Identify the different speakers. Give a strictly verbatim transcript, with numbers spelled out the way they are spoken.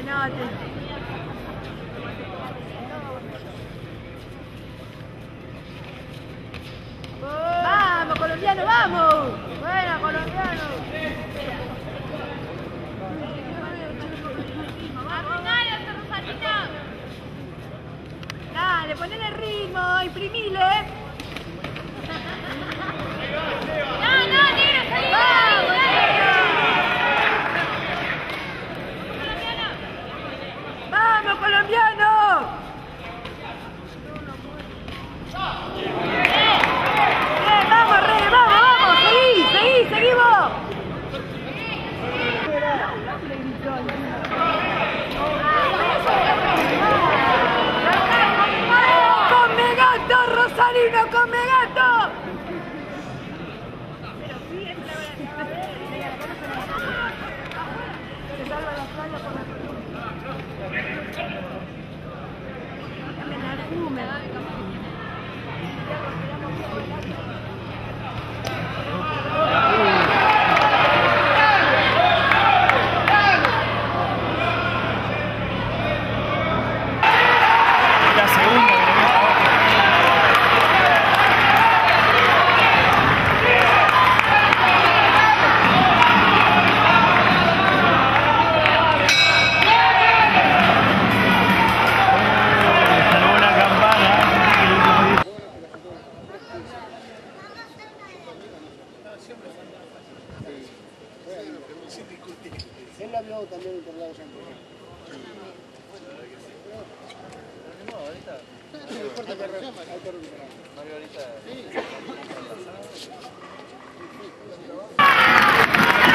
Speaker 1: Imagínate. ¡Vamos, colombiano, vamos! ¡Buena, colombiano! Dale, ponele el ritmo, imprimile. No, no, negro, salí, vamos, ¡vamos, colombiano! ¡Eh, vamos, re, vamos, vamos! ¡Seguí, seguí, seguimos! ¡Come gato, Rosalino, come gato! Se salva la playa por la
Speaker 2: Él la vio también por lados antes. Margarita.